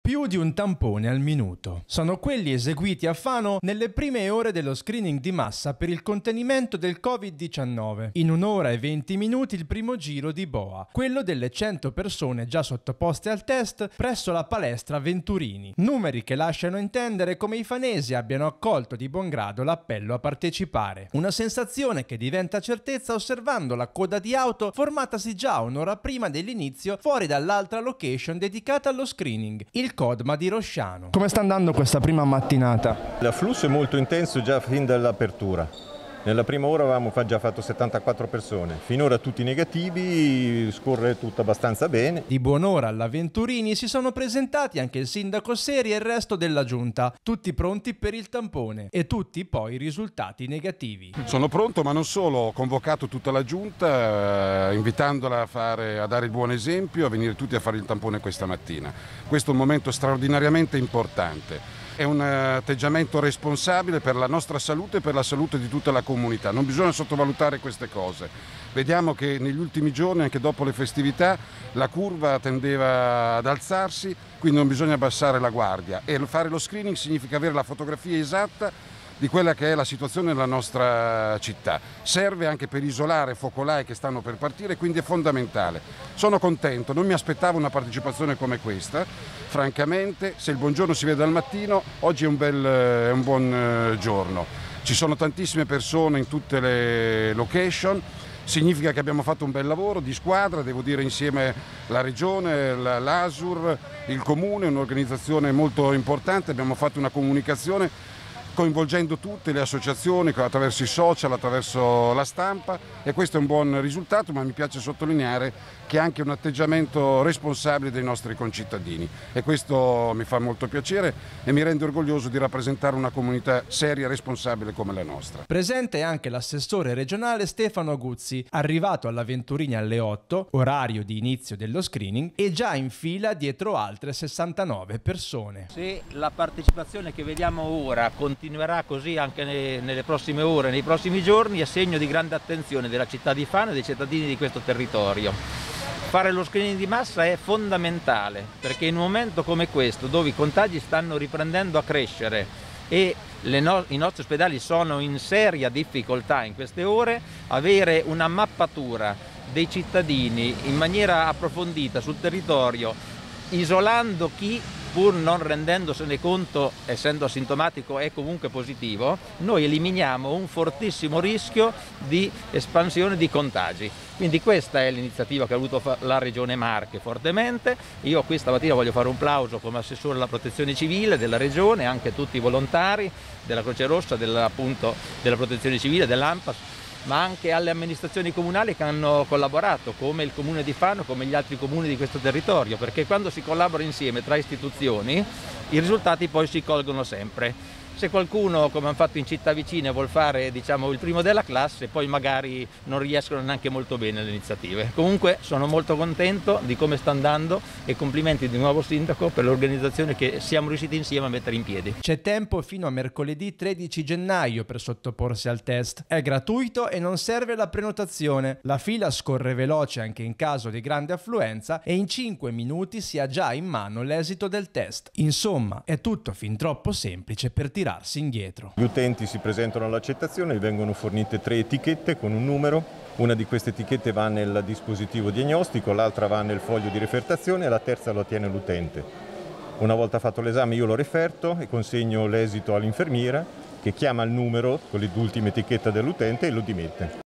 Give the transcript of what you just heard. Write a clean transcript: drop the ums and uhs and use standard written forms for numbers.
Più di un tampone al minuto. Sono quelli eseguiti a Fano nelle prime ore dello screening di massa per il contenimento del Covid-19. In 1 ora e 20 minuti il primo giro di boa, quello delle 100 persone già sottoposte al test presso la palestra Venturini. Numeri che lasciano intendere come i fanesi abbiano accolto di buon grado l'appello a partecipare. Una sensazione che diventa certezza osservando la coda di auto formatasi già 1 ora prima dell'inizio fuori dall'altra location dedicata allo screening, il Codma di Rosciano. Come sta andando questa prima mattinata? L'afflusso è molto intenso già fin dall'apertura. Nella prima ora avevamo già fatto 74 persone, finora tutti negativi, scorre tutto abbastanza bene. Di buon'ora alla Venturini si sono presentati anche il sindaco Seri e il resto della giunta, tutti pronti per il tampone e tutti poi risultati negativi. Sono pronto, ma non solo, ho convocato tutta la giunta invitandola a dare il buon esempio, a venire tutti a fare il tampone questa mattina. Questo è un momento straordinariamente importante. È un atteggiamento responsabile per la nostra salute e per la salute di tutta la comunità. Non bisogna sottovalutare queste cose. Vediamo che negli ultimi giorni, anche dopo le festività, la curva tendeva ad alzarsi, quindi non bisogna abbassare la guardia. E fare lo screening significa avere la fotografia esatta di quella che è la situazione nella nostra città. Serve anche per isolare focolai che stanno per partire, quindi è fondamentale. Sono contento, non mi aspettavo una partecipazione come questa, francamente, se il buongiorno si vede al mattino, oggi è un buon giorno. Ci sono tantissime persone in tutte le location, significa che abbiamo fatto un bel lavoro di squadra, devo dire insieme la Regione, l'ASUR, il Comune, un'organizzazione molto importante, abbiamo fatto una comunicazione coinvolgendo tutte le associazioni attraverso i social, attraverso la stampa, e questo è un buon risultato, ma mi piace sottolineare che è anche un atteggiamento responsabile dei nostri concittadini e questo mi fa molto piacere e mi rende orgoglioso di rappresentare una comunità seria e responsabile come la nostra. Presente anche l'assessore regionale Stefano Guzzi, arrivato alla Venturini alle 8, orario di inizio dello screening, e già in fila dietro altre 69 persone. Se la partecipazione che vediamo ora continuerà così anche nelle prossime ore, nei prossimi giorni, è segno di grande attenzione della città di Fano e dei cittadini di questo territorio. Fare lo screening di massa è fondamentale perché in un momento come questo, dove i contagi stanno riprendendo a crescere e i nostri ospedali sono in seria difficoltà in queste ore, avere una mappatura dei cittadini in maniera approfondita sul territorio, isolando chi pur non rendendosene conto, essendo asintomatico, è comunque positivo, noi eliminiamo un fortissimo rischio di espansione di contagi. Quindi questa è l'iniziativa che ha voluto la Regione Marche fortemente. Io qui stamattina voglio fare un plauso come assessore alla protezione civile della Regione, anche a tutti i volontari della Croce Rossa, della protezione civile, dell'ANPAS, ma anche alle amministrazioni comunali che hanno collaborato, come il Comune di Fano, come gli altri comuni di questo territorio, perché quando si collabora insieme tra istituzioni i risultati poi si colgono sempre. Se qualcuno, come hanno fatto in città vicine, vuol fare il primo della classe, poi magari non riescono neanche molto bene le iniziative. Comunque sono molto contento di come sta andando e complimenti di nuovo sindaco per l'organizzazione che siamo riusciti insieme a mettere in piedi. C'è tempo fino a mercoledì 13 gennaio per sottoporsi al test. È gratuito e non serve la prenotazione. La fila scorre veloce anche in caso di grande affluenza e in 5 minuti si ha già in mano l'esito del test. Insomma, è tutto fin troppo semplice per tirarsi indietro. Gli utenti si presentano all'accettazione, gli vengono fornite 3 etichette con un numero. Una di queste etichette va nel dispositivo diagnostico, l'altra va nel foglio di refertazione e la terza lo ottiene l'utente. Una volta fatto l'esame io lo referto e consegno l'esito all'infermiera che chiama il numero con l'ultima etichetta dell'utente e lo dimette.